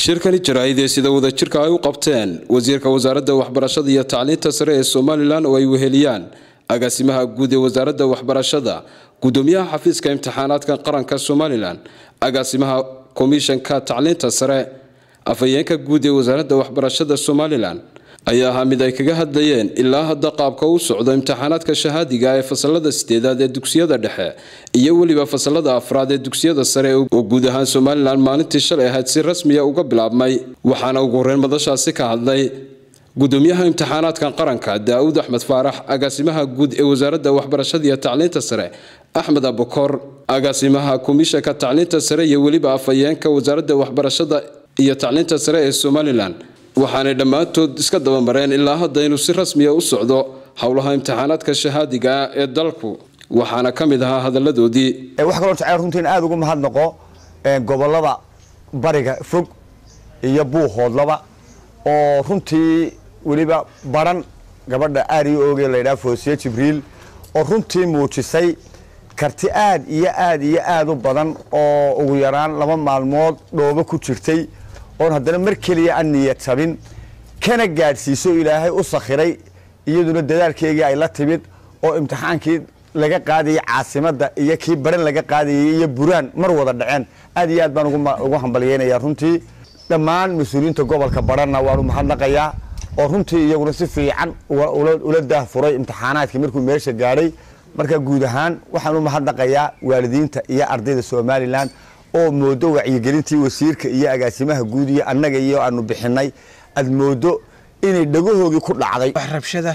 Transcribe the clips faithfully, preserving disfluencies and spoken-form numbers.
shirkani jaraa'idee sida wadajirka ay u qabteen wasiirka wasaaradda waxbarashada iyo tacliinta sare ee Soomaaliland oo ay weheliyaan agaasimaha guud ee wasaaradda waxbarashada gudoomiyaha xafiiska imtixaanaadka qaranka Soomaaliland agaasimaha komishanka tacliinta sare afayeenka guud ee wasaaradda waxbarashada Soomaaliland ayaa ahaa mid ay kaga hadlayeen ilaa hadda qaabka uu socdo imtixaanaadka shahaadiga ee fasalada sideedaad ee dugsiyada dhexe iyo waliba fasalada afraad ee dugsiyada sare oo guud ahaan Soomaaliland maalintii shalay ahayd si rasmi ah uga bilaabmay waxaana ugu horreyn madashaasi ka hadlay gudoomiyaha imtixaanaadka qaranka Daawud Axmed Faarax agaasimaha guud ee wasaaradda waxbarashada iyo tacliinta sare Axmed Abukor agaasimaha komishanka tacliinta sare iyo waliba afayeenka wasaaradda waxbarashada iyo tacliinta sare ee Soomaaliland waxaanay dhammaantood iska daba mareen ilaa hadda inuu si rasmi ah u socdo howlaha imtixaanaadka shahaadiga ee dalku waxaana ka mid ahaa hadaladoodii wax kale oo jacayl runtii aad ugu mahadnaqo gobolada bariga fog iyo buuhoodlaba oo runtii waliba baran gabadha aari ooge leeyahay Foosiye Jibriil oo runtii muujisay karti aad iyo aad iyo aad u badan oo ugu yaraan laba maalmood dhoobo ku jirtay oo haddana mar kaliya aan niyad tabin kana gaadhsiiso Ilaahay u sakhiray iyaduna dadaalkeega ay la timid oo imtixaankii laga qaaday caasimadda iyo kii baran laga qaaday iyo buraan mar wada dhaceen aad iyo aad baan ugu ugu hambalyeynaya runtii dhammaan mas'uuliyiinta gobolka baranna waan u mahadnaqayaa oo runtii iyaguna si fiican ula daahfuray imtixaanaadkii markuu meesha gaaray marka guud ahaan waxaan u mahadnaqayaa waalidiinta iyo ardayda Soomaaliland oo moodo wacyigelintii wasiirka iyo agaasimaha guud iyo annaga iyo aanu bixinay ad moodo inay dhagahoogii ku dhacday wax rabshada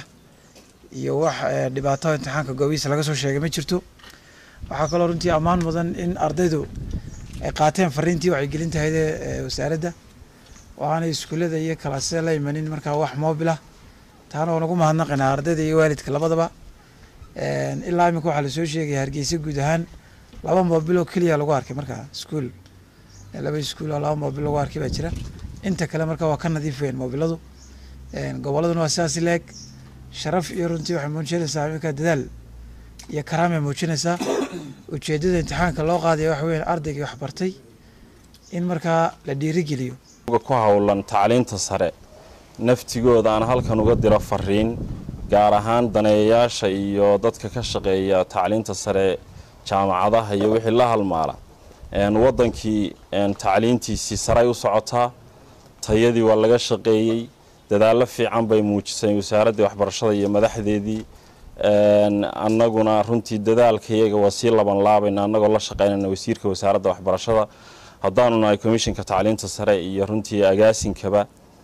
iyo wax dhibaato imtixaanka goobiisa laga soo sheegay ma jirto waxa kale oo runtii ammaan mudan in ardaydu ay qaateen fariintii wacyigelinta hay'adda wasaaradda waxaana iskuulada iyo kalaasada la imanin marka wax mobil ah taana oo nagu mahadnaqaynaa ardayda iyo waalidka labadaba een ilaa imika waxa la soo sheegay Hargeysa guud ahaan laba mobil oo kaliya lagu arkay marka iskuul laba iskuul oo laba mobil lagu arkay baa jira inta kale marka waa ka nadiifeen mobiladu een goboladuna waa saasi leeg sharaf iyo runtii waxa muujinaysaa imika dadaal iyo karaama muujinaysaa ujeedada imtixaanka loo qaaday wax weyn ardayga wax bartay in marka la dhiirigeliyo ku hawlan tacliinta sare naftigooda aan halkan uga diro fariin gaar ahaan daneeyaasha iyo dadka ka shaqeeya tacliinta sare jaamacadaha iyo wixii la halmaala een wadankii een tacliintiisii sare u socotaa tayadii waa laga shaqeeyay dadaal fiican bay muujisay wasaaradda waxbarashada iyo madaxdeedii een annaguna runtii dadaalkayaga waa si laban laabayna annagoo la shaqeynayna wasiirka wasaaradda waxbarashada haddaanu nahay komishanka tacliinta sare iyo runtii agaasinkaba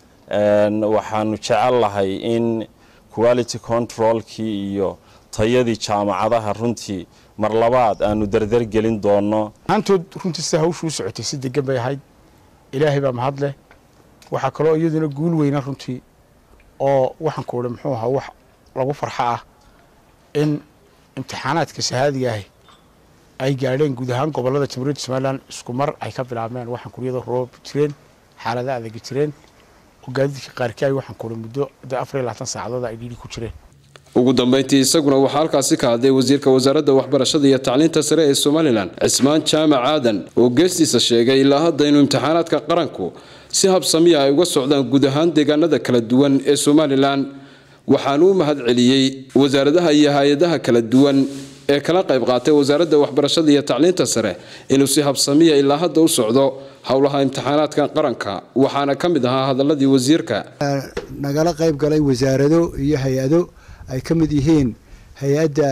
een waxaanu jecel lahay in quality controlkii iyo tayadii jaamacadaha runtii mar labaad aanu dardar gelin doono antood runtii si hawshu socotay si degan bay ahayd Ilaahay baa mahad leh waxa kale oo iyaduna guul weyn runtii oo waxaan ku leeyahay muxuu ahaa wax lagu farxo ah in imtixaanaadka shahaadiga ah ay gaadheen guud ahaan gobolada Jamhuuriyadda Soomaaliland isku mar ay ka bilaabmeen waxaan ku leeyahay roob jireen xaaladaha adag jireen oo gaadiidka qaarkii ay waxaan ku leeyahay muddo afar iyo labaatan saacadood ay dhigi ku jireen ugu dambeyntii isaguna waxa halkaasi ka hadlay wasiirka wasaaradda waxbarashada iyo tacliinta sare ee Soomaaliland Cismaan Jaamac Aadan oo geestiisa sheegay ilaa hadda inuu imtixaanaadka qaranku si habsami ah uga socdaan guud ahaan deegaanada kala duwan ee Soomaaliland waxaanu u mahad celiyay wasaaradaha iyo hay'adaha kala duwan ee kala qayb qaatay wasaaradda waxbarashada iyo tacliinta sare inuu si habsami ah ilaa hadda u socdo howlaha imtixaanaadka qaranka waxaana ka mid ahaa hadaladii wasiirka nagala qayb galay wasaarado iyo hay'ado ay ka mid yihiin hay'adda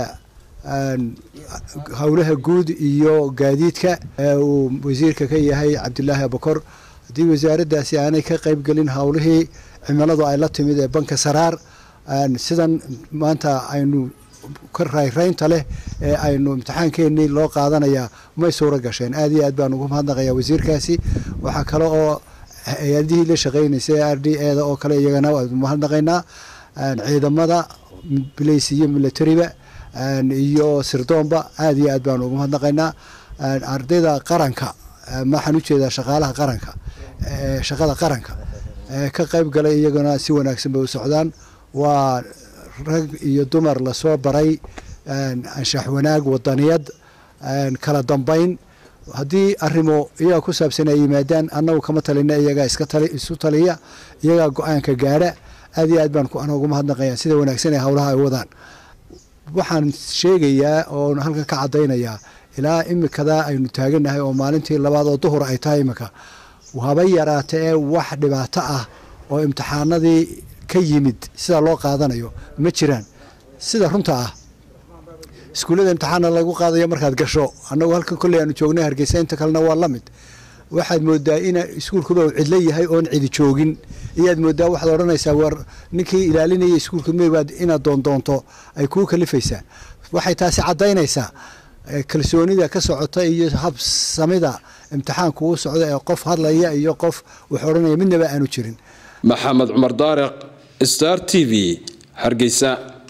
hawlaha guud iyo gaadiidka uu wasiirka ka yahay Cabdullaahi Abukor hadii wasaaraddaasi aanay ka qayb galin hawlihii cimiladu ay la timid ee banka Saraar sidan maanta aynu ka raayraynta leh ee aynu imtixaankeenii loo qaadanaya ma suura gasheen aad iyo aad baan ugu mahadnaqayaa wasiirkaasi waxa kale oo hay'adihii la shaqeynayay R D A-da oo kale iyagana waan mahadnaqaynaa ciidamada police iyo military-ba iyo sirdoonba aad iyo aad baan ugu mahadnaqaynaa ardayda qaranka maxaan u jeedaa shaqaalaha qaranka shaqada qaranka ka qayb galay iyagana si wanaagsan bay u socdaan waa rag iyo dumar la soo baray anshax wanaag wadaniyad kala dambeyn haddii arrimo iyaga ku saabsan ay yimaadaan annagu kama talina iyagaa iska tali isu taliya iyagaa go-aanka gaadha aad iyo aad baan ana ugu mahadnaqayaa sida wanaagsan ee howlaha ay wadaan waxaan sheegayaa oo halkan ka caddaynayaa ilaa imikadaa aynu taaganahay oo maalintii labaad oo duhur ay tahay imika haba yaraatee wax dhibaato ah oo imtixaanadii ka yimid sida loo qaadanayo ma jiraan sida runta ah iskuullada imtixaana lagu qaadayo markaad gasho annagu halkan kolley aanu joognay Hargeysa inta kalena waa la mid waxaad moodaa in iskuulkuba uu cidla yahay oon cidi joogin iyaad moodaa waxaad odhanaysaa war ninkii ilaalinaya iskuulka meebaad inaad doondoonto ay kuu kalifaysaa waxay taasi caddaynaysaa kalsoonida ka socota iyo habsamida imtixaanku uu socdo ee qof hadlaya iyo qof wax odhanaya midnaba aanu jirin maxamed cumar daariq Star T V Hargeysa.